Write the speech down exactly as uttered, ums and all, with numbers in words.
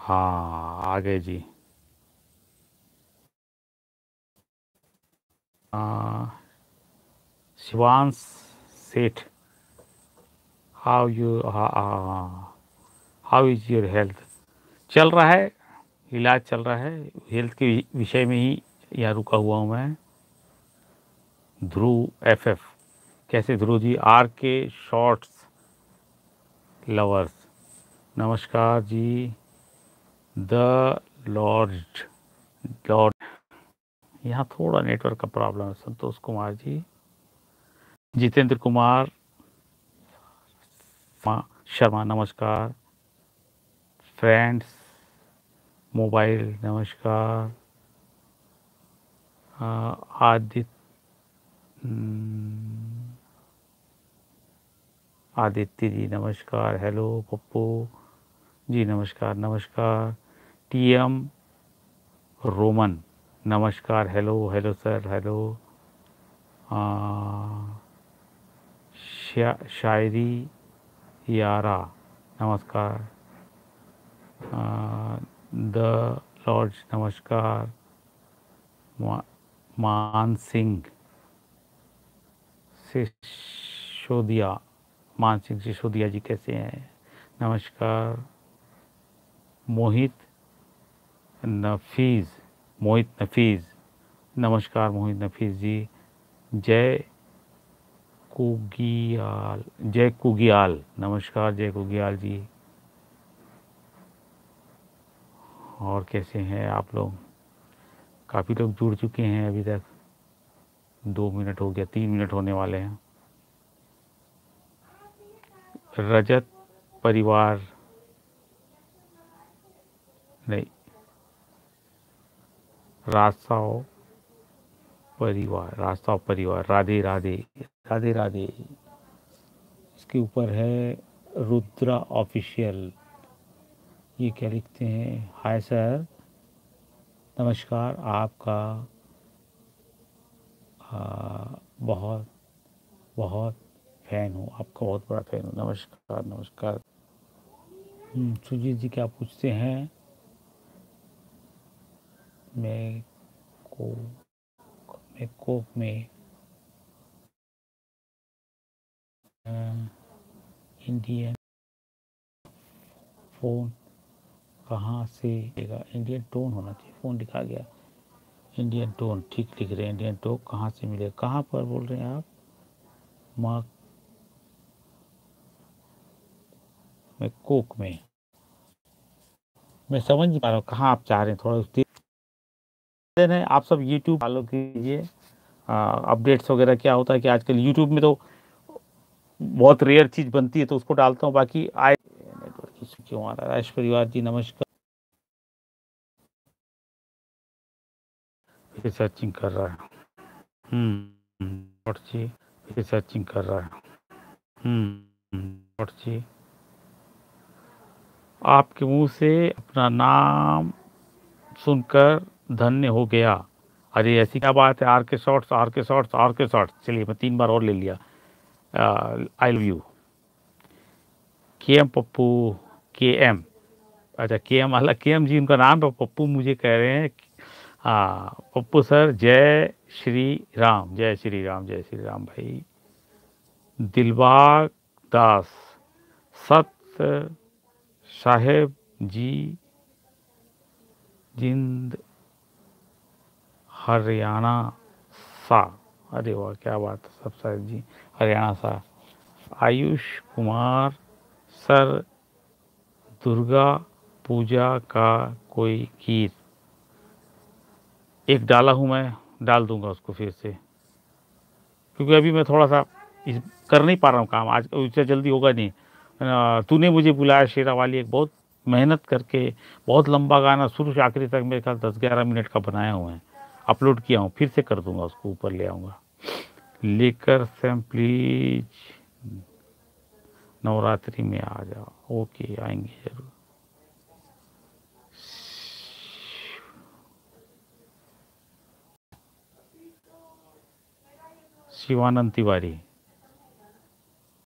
हाँ आ गए जी। आ, Shivansh Seth, how you how is your health? चल रहा है, इलाज चल रहा है। हेल्थ के विषय में ही यहाँ रुका हुआ हूँ मैं। ध्रुव एफ एफ, कैसे Dhruv ji? R K shorts lovers, नमस्कार जी। द लॉर्ड लॉर्ड, यहाँ थोड़ा नेटवर्क का प्रॉब्लम है। संतोष कुमार जी, जितेंद्र कुमार शर्मा नमस्कार। फ्रेंड्स मोबाइल नमस्कार। आदित्य आदित्य जी नमस्कार। हेलो पप्पू जी नमस्कार नमस्कार। टी एम रोमन नमस्कार। Hello hello sir hello. शा, शायरी यारा नमस्कार। द लॉर्ड नमस्कार। मा, मान सिंह सिसोदिया, मान सिंह सिसोदिया जी कैसे हैं? नमस्कार। मोहित नफीज़ मोहित नफीज़ नमस्कार मोहित नफीज़ जी। जय कुगियाल जय कुगियाल नमस्कार जय कुगियाल जी। और कैसे हैं आप लोग? काफ़ी लोग जुड़ चुके हैं अभी तक। दो मिनट हो गया, तीन मिनट होने वाले हैं। रजत परिवार नहीं, रास्ताओ परिवार रास्ताओ परिवार राधे राधे राधे राधे। इसके ऊपर है रुद्रा ऑफिशियल। ये क्या लिखते हैं? हाय सर नमस्कार, आपका आ, बहुत बहुत फैन हूँ, आपका बहुत बड़ा फैन हूँ। नमस्कार नमस्कार। सुजीत जी क्या पूछते हैं? मैं को मैं कोक में इंडियन फ़ोन कहाँ से मिलेगा? इंडियन टोन होना चाहिए, फ़ोन लिखा गया इंडियन टोन, ठीक लिख रहे हैं। इंडियन टोन कहाँ से मिलेगा? कहाँ पर बोल रहे हैं आप? माँ मैं कोक में, मैं समझ नहीं पा रहा हूँ कहाँ आप चाह रहे हैं। थोड़ा देर है। आप सब यूट्यूब फॉलो कीजिए। अपडेट्स वगैरह क्या होता है कि आजकल यूट्यूब में तो बहुत रेयर चीज़ बनती है तो उसको डालता हूँ। बाकी आए नेटवर्क इशू क्यों आ रहा है? राज परिवार जी नमस्कार। फिर सर्चिंग कर रहा है। हम्म जी फिर सर्चिंग कर रहा है। हम्म जी आपके मुंह से अपना नाम सुनकर धन्य हो गया। अरे ऐसी क्या बात है? R K shorts R K shorts R K shorts. चलिए मैं तीन बार और ले लिया। I love you K M Pappu. K M, अच्छा के एम अलग, के एम जी उनका नाम है। पप्पू मुझे कह रहे हैं। हाँ पप्पू सर, जय श्री राम जय श्री राम जय श्री राम भाई। दिलबाग दास, सत्य साहेब जी जिंद हरियाणा सा। अरे वाह क्या बात है सब साहेब जी हरियाणा सा। आयुष कुमार सर, दुर्गा पूजा का कोई गीत? एक डाला हूँ मैं, डाल दूंगा उसको फिर से, क्योंकि अभी मैं थोड़ा सा इस कर नहीं पा रहा हूँ काम आज, उससे जल्दी होगा नहीं। तूने मुझे बुलाया शेरा वाली एक बहुत मेहनत करके बहुत लंबा गाना शुरू से आखिरी तक मेरे ख्याल दस ग्यारह मिनट का बनाया हुआ है, अपलोड किया हूँ। फिर से कर दूंगा उसको, ऊपर ले आऊँगा। लेकर सैम प्लीज नवरात्रि में आ जाओ। ओके आएंगे जरूर। शिवानंद तिवारी,